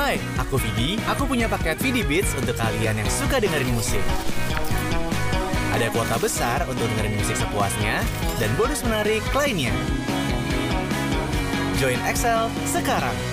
Hai, aku Vidi. Aku punya paket Vidi Beats untuk kalian yang suka dengerin musik. Ada kuota besar untuk dengerin musik sepuasnya dan bonus menarik lainnya. Join Excel sekarang.